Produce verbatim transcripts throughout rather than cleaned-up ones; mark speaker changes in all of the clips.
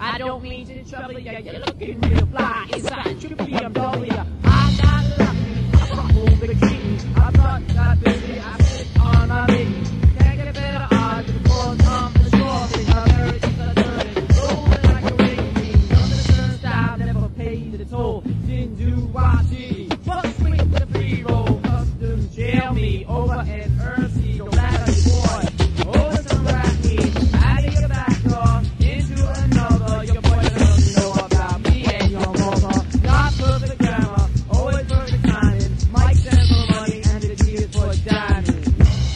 Speaker 1: I don't mean to trouble ya, you're looking real fly. Inside trippy, I'm double ya. I got lucky, I hold the key. I'm not that busy, I sit on my knee. Can't get a better odds than the full time for the short thing. I'm married to the dirty, rolling like a rain. Under the turnstile, never paid the toll. Didn't do what she, but swing to the pre-roll. Customs jail me over and Earthy, no matter the boy. Over some racky, out of your back door, into another. Your boy doesn't know about me and your mother. Not perfect grammar, always perfect timing. Mike stands for money and the G is for diamond.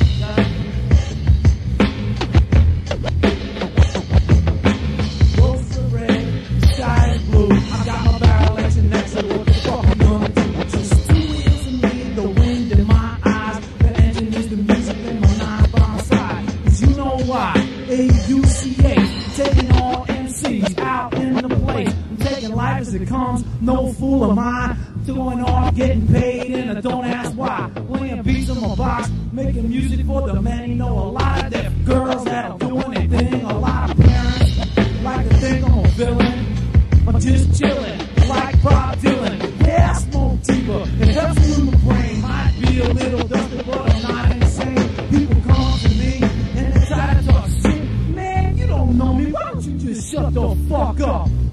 Speaker 1: Rose are red, sky is blue. I got my barrel action next to what the fuck I'm gonna do. Just two wheels in me, the wind in my eyes. The engine is the music in my nine by my side. Cause you know why? A U C A, taking all M Cs out in the place. I'm taking life as it comes, no fool am I. Doing all, getting paid, and I don't ask why. Playing beats in my box, making music for the many. Know a lot of deaf girls that'll do anything. A lot of parents like to think I'm a villain. I'm just chillin', like Bob Dylan. Yeah, I smoke deeper, it helps me in the brain. Might be a little dusty, but I'm not insane. People come to me, and they try to talk shit. Man, you don't know me, why don't you just shut the fuck up?